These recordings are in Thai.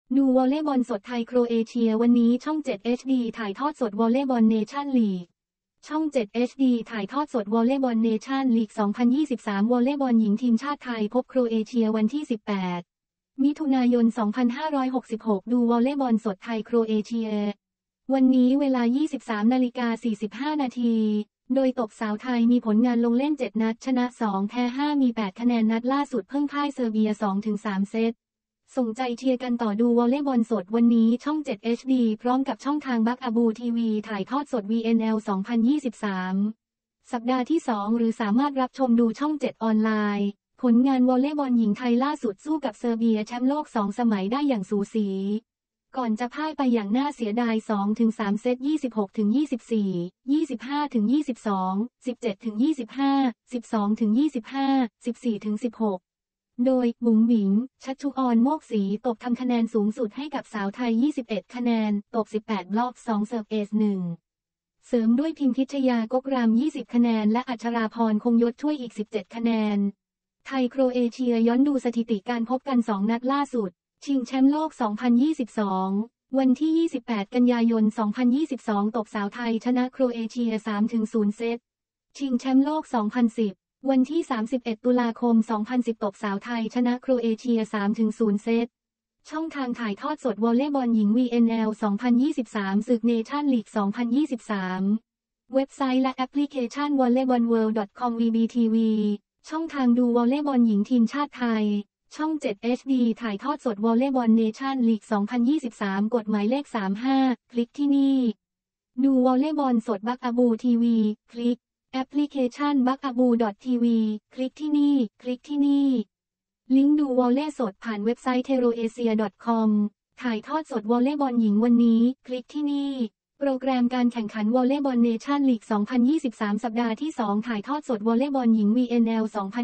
ดูวอลเลย์บอลสดไทยโครเอเชียวันนี้ช่อง 7 HD ถ่ายทอดสดวอลเลย์บอลเนชั่นลีกช่อง 7 HD ถ่ายทอดสดวอลเลย์บอลเนชั่นลีก 2023 วอลเลย์บอลหญิงทีมชาติไทยพบโครเอเชียวันที่ 18 มิถุนายน 2566 ดูวอลเลย์บอลสดไทยโครเอเชียวันนี้เวลา 23:45 นาทีโดยตบสาวไทยมีผลงานลงเล่น 7 นัดชนะ 2 แพ้ 5 มี 8 คะแนนนัดล่าสุดเพิ่งพ่ายเซอร์เบีย 2-3 เซตส่งใจเชียร์กันต่อดูวอลเลย์บอลสดวันนี้ช่อง 7 HD พร้อมกับช่องทางบักอาบูทีวีถ่ายทอดสด VNL 2023 สัปดาห์ที่ 2 หรือสามารถรับชมดูช่อง 7 ออนไลน์ผลงานวอลเลย์บอลหญิงไทยล่าสุดสู้กับเซอร์เบียแชมป์โลก 2 สมัยได้อย่างสูสีก่อนจะพ่ายไปอย่างน่าเสียดาย 2-3 เซต 26-24 25-22 17-25 12-25 14-16 โดยบุ๋มบิ๋มชัชชุออนโมกศรีตบทำคะแนนสูงสุดให้กับสาวไทย 21 คะแนนตบ 18 บล็อก 2 เสิร์ฟเอซ 1 เสริมด้วยพิมพิชยากกราม 20 คะแนนและอัชราพรคงยศช่วยอีก 17 คะแนนไทยโครเอเชียย้อนดูสถิติการพบกัน 2 นัดล่าสุดชิงแชมป์โลก 2022 วันที่ 28 กันยายน 2022 ตบสาวไทยชนะโครเอเชีย 3-0 เซตชิงแชมป์โลก 2010 วันที่ 31 ตุลาคม 2010 ตบสาวไทยชนะโครเอเชีย 3-0 เซตช่องทางถ่ายทอดสดวอลเลย์บอลหญิง VNL 2023 ศึกเนชั่นลีก 2023 เว็บไซต์และแอปพลิเคชัน volleyballworld.com VBTV ช่องทางดูวอลเลย์บอลหญิงทีมชาติไทยช่อง 7 HD ถ่ายทอดสดวอลเลย์บอลเนชั่นลีก 2023 กดหมายเลข 35 คลิกที่นี่ดูวอลเลย์บอลสดบักอาบูทีวีคลิกแอปพลิเคชัน bukabu.tv คลิกที่นี่คลิกที่นี่ลิงก์ดูวอลเลย์สดผ่านเว็บไซต์ teroasia.com ถ่ายทอดสดวอลเลย์บอลหญิงวันนี้คลิกที่นี่โปรแกรมการแข่งขันวอลเลย์บอลเนชั่นลีก 2023 สัปดาห์ที่ 2 ถ่ายทอดสดวอลเลย์บอลหญิง VNL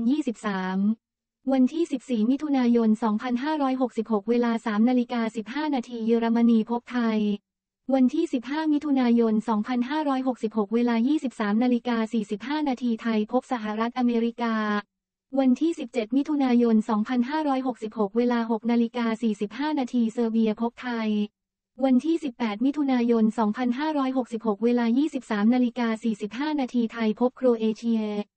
2023 วันที่ 14 มิถุนายน 2566 เวลา 3:15 นาทีเยอรมนีพบไทยวันที่ 15 มิถุนายน 2566 เวลา 23:45 นาทีไทยพบสหรัฐอเมริกาวันที่ 17 มิถุนายน 2566 เวลา 6:45 นาทีเซอร์เบียพบไทยวันที่ 18 มิถุนายน 2566 เวลา 23:45 นาทีไทยพบโครเอเชีย